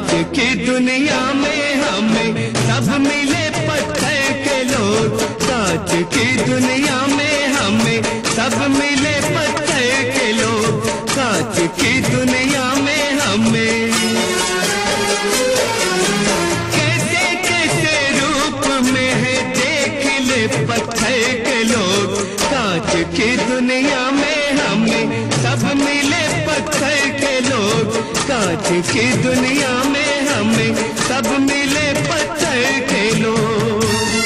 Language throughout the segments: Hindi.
कांच की दुनिया में हमें सब मिले पत्थर के लोग। कांच की दुनिया में हमें सब मिले पत्थर के लोग। कांच की दुनिया में हमें कैसे कैसे रूप में है देख ले पत्थर के लोग। कांच की दुनिया में हमें सब मिले पत्थर के लोग। कांच की दुनिया में हमें सब मिले पत्थर के लोग।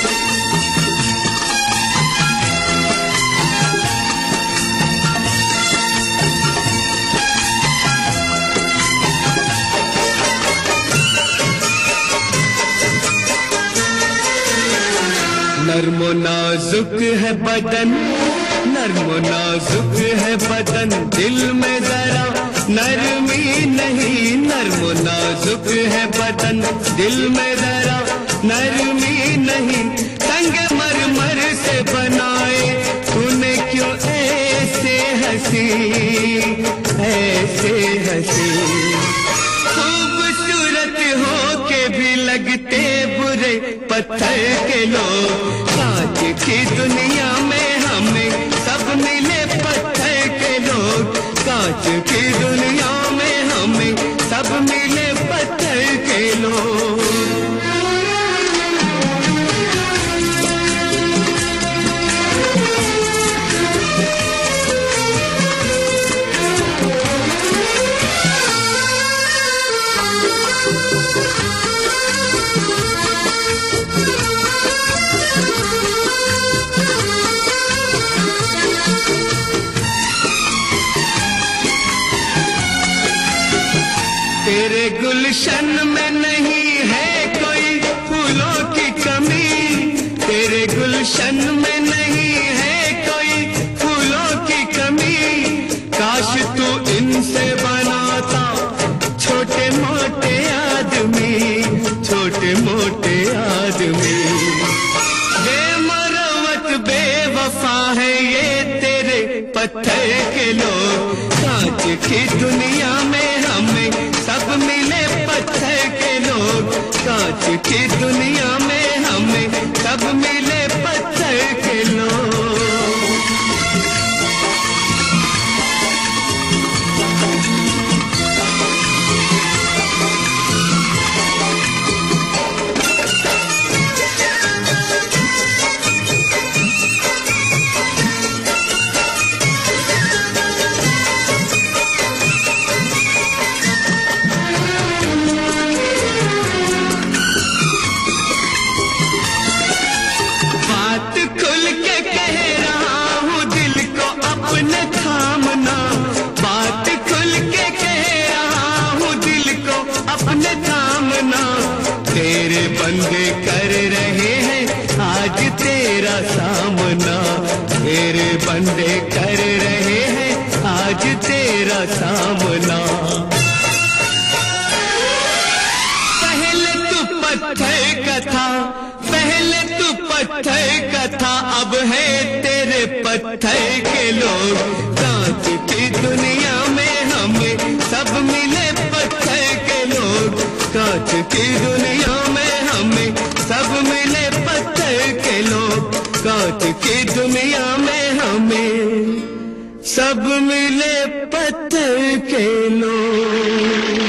नर्मो नाजुक है बदन, नर्मो नाजुक है बदन, दिल में जरा नरमी नहीं। नर्मो नाजुक है बदन, दिल में जरा नरमी नहीं। संगमरमर से बनाए तूने क्यों ऐसे हंसी, ऐसे हंसी। खूबसूरत हो के भी लगते बुरे पत्थर के लोग। कांच की दुनिया में हमें सब मिले पत्थर के लोग। कांच की दुनिया में हमें सब मिले पत्थर के लोग। तेरे गुलशन में नहीं है कोई फूलों की कमी। तेरे गुलशन में नहीं है कोई फूलों की कमी। काश तू इनसे बनाता छोटे मोटे आदमी, छोटे मोटे आदमी। बेमरवत बेवफा है ये तेरे पत्थर के लोग। कांच की दुनिया में हमें सब मिले पत्थर के लोग। कांच की दुनिया में हमें सब मिले पत्थर के लोग। तेरे बंदे कर रहे हैं आज तेरा सामना। तेरे बंदे कर रहे हैं आज तेरा सामना। पहले तू पत्थर का था, पहले तू पत्थर का था, अब है तेरे पत्थर के लोग। कांच की दुनिया में हमें सब मिले पत्थर के लोग। कांच की दुनिया में हमें सब मिले पत्थर के लोग। कांच की दुनिया में हमें सब मिले पत्थर के लोग।